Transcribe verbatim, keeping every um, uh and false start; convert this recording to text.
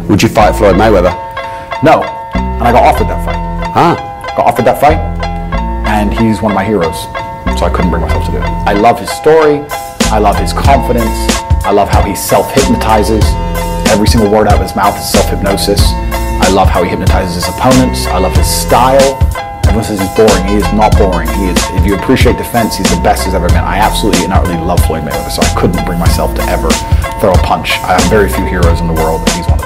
Would you fight Floyd Mayweather? No, and I got offered that fight. Huh? Got offered that fight, and he's one of my heroes, so I couldn't bring myself to do it. I love his story, I love his confidence, I love how he self-hypnotizes. Every single word out of his mouth is self-hypnosis. I love how he hypnotizes his opponents. I love his style. Everyone says he's boring. He is not boring. He is, if you appreciate defense, he's the best he's ever been. I absolutely and utterly love Floyd Mayweather, so I couldn't bring myself to ever throw a punch. I have very few heroes in the world, and he's one.